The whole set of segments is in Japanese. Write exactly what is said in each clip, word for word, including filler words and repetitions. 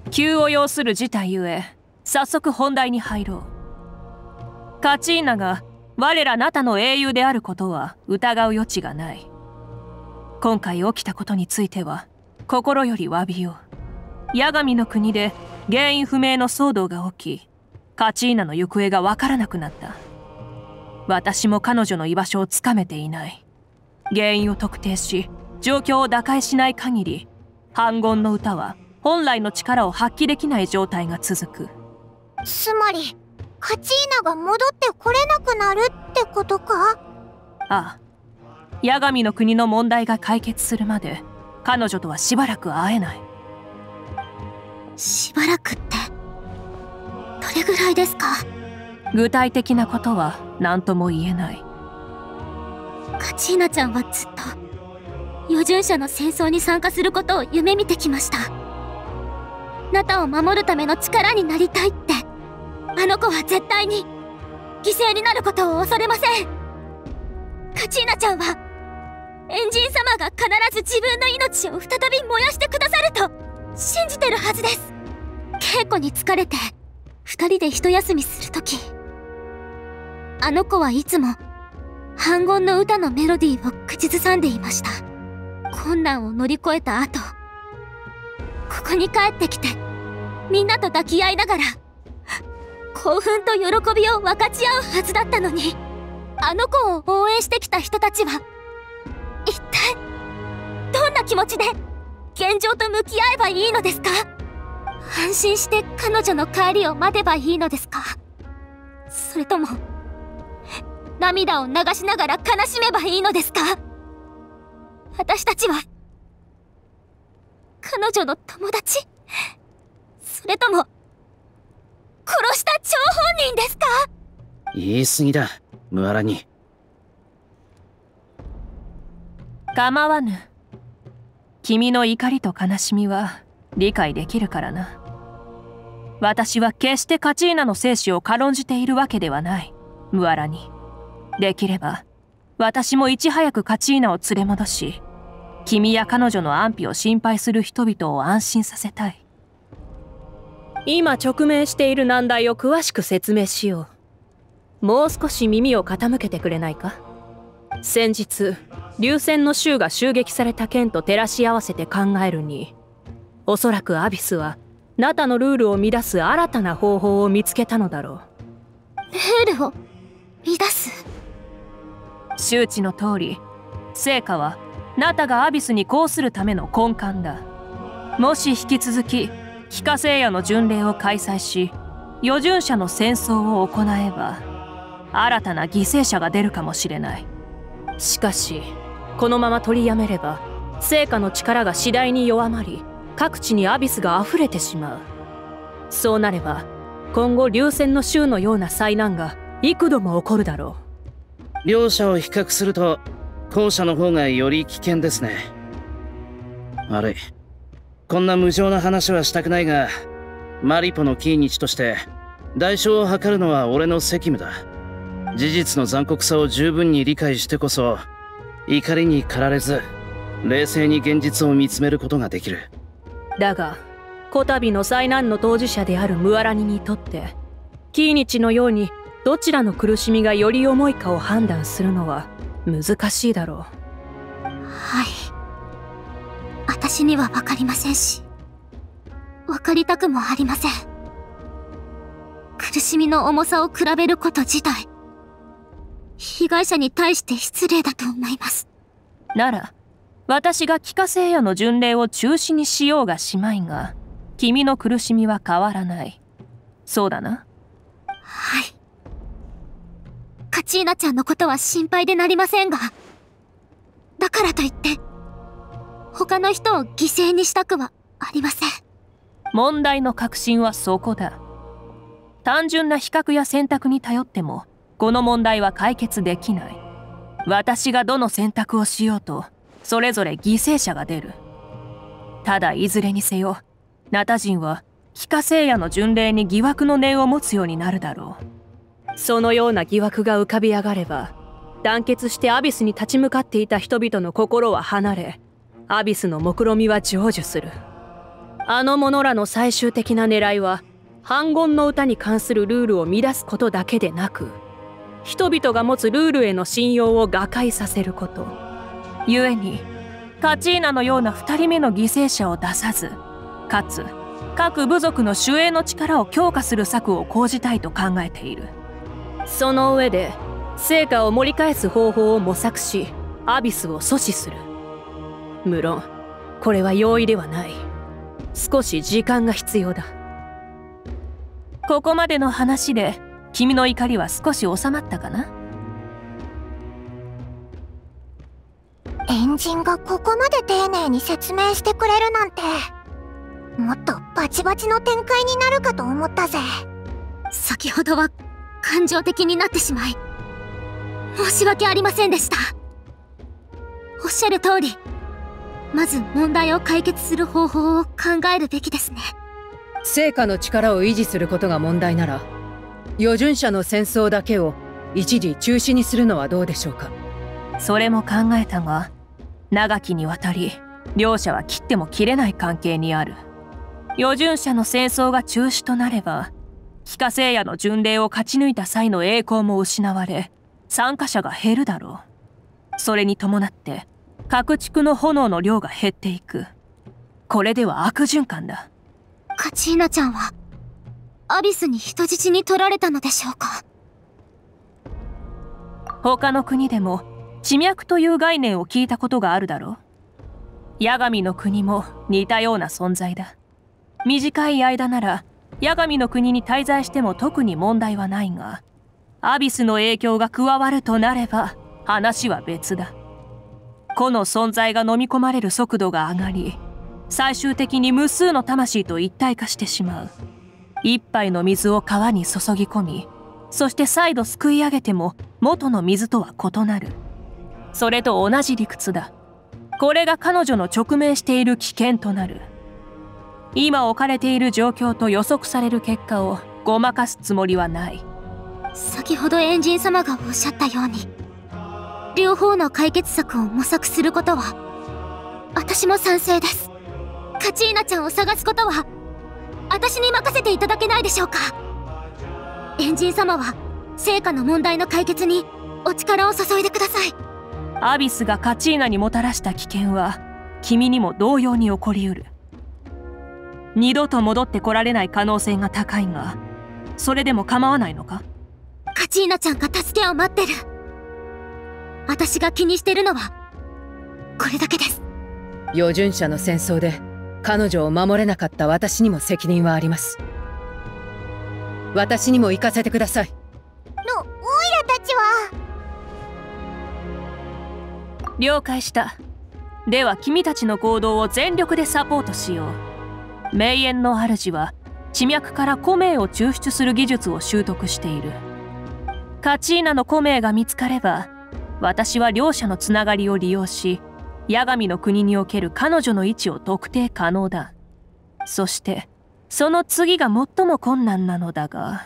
急を要する事態ゆえ、早速本題に入ろう。カチーナが我らナタの英雄であることは疑う余地がない。今回起きたことについては心より詫びよう。八神の国で原因不明の騒動が起き、カチーナの行方がわからなくなった。私も彼女の居場所をつかめていない。原因を特定し状況を打開しない限り、反言の歌は本来の力を発揮できない状態が続く。 つまりカチーナが戻ってこれなくなるってことか？ ああ、八神の国の問題が解決するまで彼女とはしばらく会えない。 しばらくってどれぐらいですか？ 具体的なことは何とも言えない。 カチーナちゃんはずっと余順者の戦争に参加することを夢見てきました。ナタを守るための力になりたいって。あの子は絶対に犠牲になることを恐れません。カチーナちゃんはエンジン様が必ず自分の命を再び燃やしてくださると信じてるはずです。稽古に疲れて二人で一休みするとき、あの子はいつも反言の歌のメロディーを口ずさんでいました。困難を乗り越えた後、ここに帰ってきてみんなと抱き合いながら興奮と喜びを分かち合うはずだったのに、あの子を応援してきた人たちは一体どんな気持ちで現状と向き合えばいいのですか？安心して彼女の帰りを待てばいいのですか？それとも涙を流しながら悲しめばいいのですか？私たちは彼女の友達？それとも殺した張本人ですか？ 言い過ぎだ、ムアラニ。 構わぬ。君の怒りと悲しみは理解できるからな。私は決してカチーナの生死を軽んじているわけではない、ムアラニ。できれば私もいち早くカチーナを連れ戻し、君や彼女の安否を心配する人々を安心させたい。今直面している難題を詳しく説明しよう。もう少し耳を傾けてくれないか？先日龍戦の衆が襲撃された件と照らし合わせて考えるに、おそらくアビスはナタのルールを乱す新たな方法を見つけたのだろう。ルールを乱す？ 周知の通り、成果はナタがアビスに抗するための根幹だ。もし引き続き帰化聖夜の巡礼を開催し、余順者の戦争を行えば新たな犠牲者が出るかもしれない。しかしこのまま取りやめれば成果の力が次第に弱まり、各地にアビスが溢れてしまう。そうなれば今後龍戦の衆のような災難が幾度も起こるだろう。両者を比較すると後者の方がより危険ですね。悪い、こんな無情な話はしたくないが、マリポのキーニチとして代償を図るのは俺の責務だ。事実の残酷さを十分に理解してこそ、怒りに駆られず冷静に現実を見つめることができる。 だがこたびの災難の当事者であるムアラニにとって、キーニチのようにどちらの苦しみがより重いかを判断するのは難しいだろう。 はい、私には分かりませんし、分かりたくもありません。苦しみの重さを比べること自体、被害者に対して失礼だと思います。 なら私が帰化聖夜の巡礼を中止にしようがしまいが、君の苦しみは変わらない。そうだな。 はい。カチーナちゃんのことは心配でなりませんが、だからといって他の人を犠牲にしたくはありません。 問題の核心はそこだ。単純な比較や選択に頼ってもこの問題は解決できない。私がどの選択をしようとそれぞれ犠牲者が出る。ただいずれにせよナタ人は帰化聖夜の巡礼に疑惑の念を持つようになるだろう。そのような疑惑が浮かび上がれば、団結してアビスに立ち向かっていた人々の心は離れ、アビスの目論見は成就する。 あの者らの最終的な狙いは反言の歌に関するルールを乱すことだけでなく、人々が持つルールへの信用を瓦解させること。故にカチーナのようなふたりめの犠牲者を出さず、かつ各部族の守衛の力を強化する策を講じたいと考えている。その上で成果を盛り返す方法を模索し、アビスを阻止する。無論これは容易ではない。少し時間が必要だ。ここまでの話で君の怒りは少し収まったかな？ エンジンがここまで丁寧に説明してくれるなんて、もっとバチバチの展開になるかと思ったぜ。先ほどは感情的になってしまい申し訳ありませんでした。おっしゃる通り、まず問題を解決する方法を考えるべきですね。 成果の力を維持することが問題なら、余順者の戦争だけを一時中止にするのはどうでしょうか。 それも考えたが、長きにわたり両者は切っても切れない関係にある。余順者の戦争が中止となれば、帰化聖夜の巡礼を勝ち抜いた際の栄光も失われ、参加者が減るだろう。それに伴って各地区の炎の量が減っていく。これでは悪循環だ。 カチーナちゃんはアビスに人質に取られたのでしょうか。 他の国でも地脈という概念を聞いたことがあるだろう。八神の国も似たような存在だ。短い間なら八神の国に滞在しても特に問題はないが、アビスの影響が加わるとなれば話は別だ。個の存在が飲み込まれる速度が上がり、最終的に無数の魂と一体化してしまう。一杯の水を川に注ぎ込み、そして再度すくい上げても元の水とは異なる。それと同じ理屈だ。これが彼女の直面している危険となる。今置かれている状況と予測される結果をごまかすつもりはない。 先ほどエンジン様がおっしゃったように、両方の解決策を模索することは私も賛成です。カチーナちゃんを探すことは私に任せていただけないでしょうか。エンジン様は成果の問題の解決にお力を注いでください。 アビスがカチーナにもたらした危険は君にも同様に起こりうる。二度と戻ってこられない可能性が高いが、それでも構わないのか？ カチーナちゃんが助けを待ってる。私が気にしてるのはこれだけです。 余順者の戦争で彼女を守れなかった私にも責任はあります。私にも行かせてください。 の、オイラたちは。 了解した。では君たちの行動を全力でサポートしよう。名園の主は地脈から古名を抽出する技術を習得している。カチーナの古名が見つかれば、私は両者のつながりを利用し、八神の国における彼女の位置を特定可能だ。そしてその次が最も困難なのだが、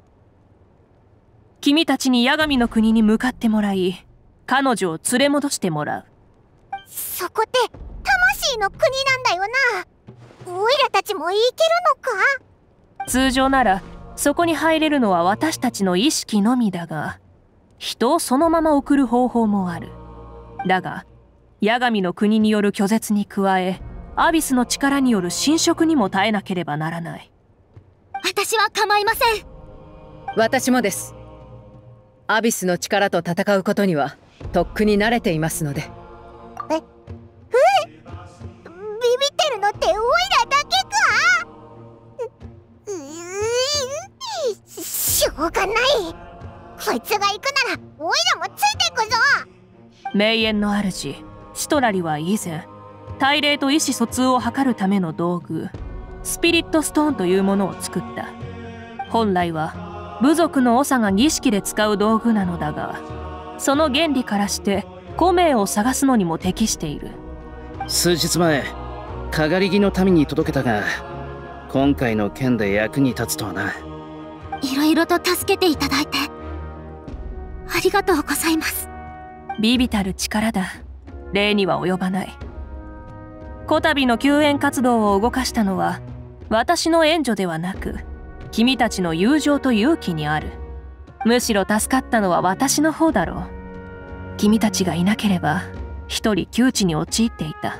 君たちに八神の国に向かってもらい、彼女を連れ戻してもらう。 そこって魂の国なんだよな。オイラたちも行けるのか？ 通常ならそこに入れるのは私たちの意識のみだが、人をそのまま送る方法もある。だが八神の国による拒絶に加え、アビスの力による侵食にも耐えなければならない。 私は構いません。 私もです。アビスの力と戦うことにはとっくに慣れていますので。 え、え、ビビってるのってオイラだけか？う、う、しょうがない。こいつが行くならオイラもついてくぞ。 名園の主シトラリは以前、大霊と意思疎通を図るための道具スピリットストーンというものを作った。本来は部族の長が儀式で使う道具なのだが、その原理からして古名を探すのにも適している。 数日前かがり木の民に届けたが、今回の件で役に立つとはな。 いろいろと助けていただいてありがとうございます。 微々たる力だ。礼には及ばない。 こたびの救援活動を動かしたのは私の援助ではなく君たちの友情と勇気にある。むしろ助かったのは私の方だろう。君たちがいなければ一人窮地に陥っていた。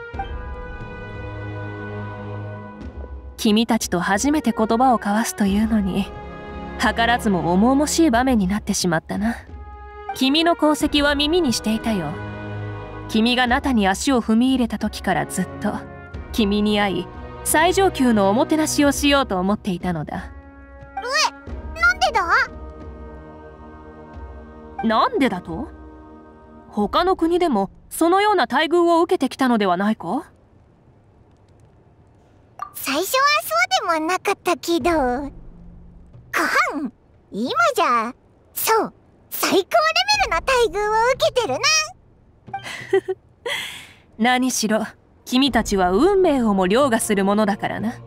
君たちと初めて言葉を交わすというのに図らずも重々しい場面になってしまったな。君の功績は耳にしていたよ。君がナタに足を踏み入れた時からずっと君に会い最上級のおもてなしをしようと思っていたのだ。 え、なんでだ？ なんでだと？他の国でもそのような待遇を受けてきたのではないか？ 最初はそうでもなかったけど、ごはん、今じゃそう最高レベルの待遇を受けてるな。 何しろ君たちは運命をも凌駕するものだからな。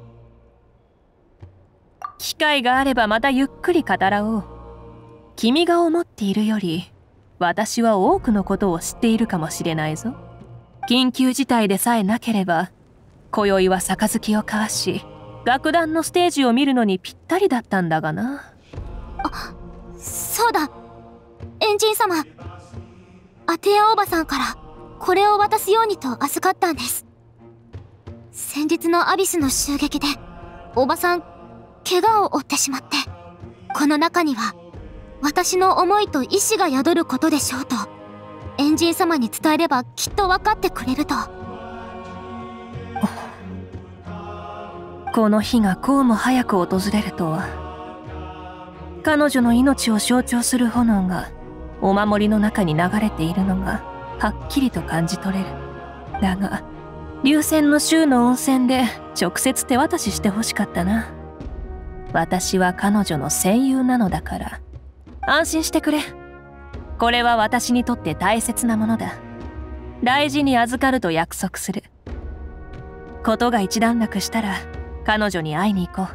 機会があればまたゆっくり語らおう。君が思っているより私は多くのことを知っているかもしれないぞ。緊急事態でさえなければ今宵は杯を交わし楽団のステージを見るのにぴったりだったんだがな。 あ、そうだ。エンジン様、アテアおばさんからこれを渡すようにと預かったんです。先日のアビスの襲撃でおばさん怪我を負ってしまって、この中には私の思いと意志が宿ることでしょうとエンジン様に伝えればきっと分かってくれると。 この日がこうも早く訪れるとは。彼女の命を象徴する炎がお守りの中に流れているのがはっきりと感じ取れる。だが流泉の州の温泉で直接手渡ししてほしかったな。私は彼女の戦友なのだから安心してくれ。これは私にとって大切なものだ。大事に預かると約束する。ことが一段落したら彼女に会いに行こう。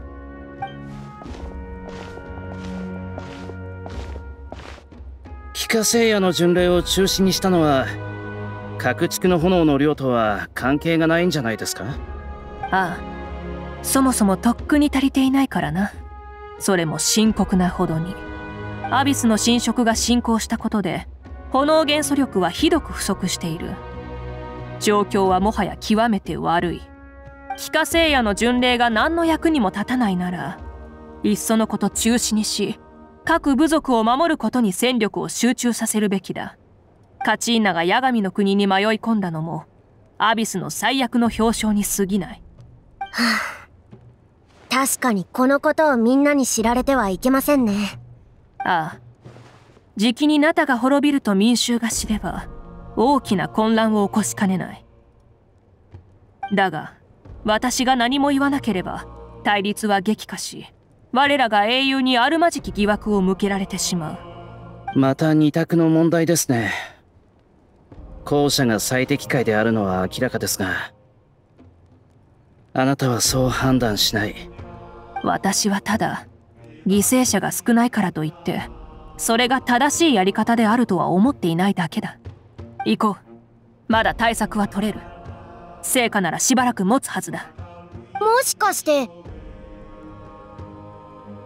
帰化聖夜の巡礼を中止にしたのは各地区の炎の量とは関係がないんじゃないですか？ ああ、そもそもとっくに足りていないからな。それも深刻なほどに。アビスの侵食が進行したことで炎元素力はひどく不足している。状況はもはや極めて悪い。帰化聖夜の巡礼が何の役にも立たないならいっそのこと中止にし各部族を守ることに戦力を集中させるべきだ。カチーナが八神の国に迷い込んだのもアビスの最悪の表彰に過ぎない。 はあ、確かにこのことをみんなに知られてはいけませんね。 ああ、じきにナタが滅びると民衆が知れば大きな混乱を起こしかねない。だが私が何も言わなければ対立は激化し我らが英雄にあるまじき疑惑を向けられてしまう。また二択の問題ですね。後者が最適解であるのは明らかですがあなたはそう判断しない。 私はただ犠牲者が少ないからといってそれが正しいやり方であるとは思っていないだけだ。行こう。まだ対策は取れる。成果ならしばらく持つはずだ。 もしかして。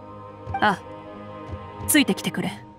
ああ、ついてきてくれ。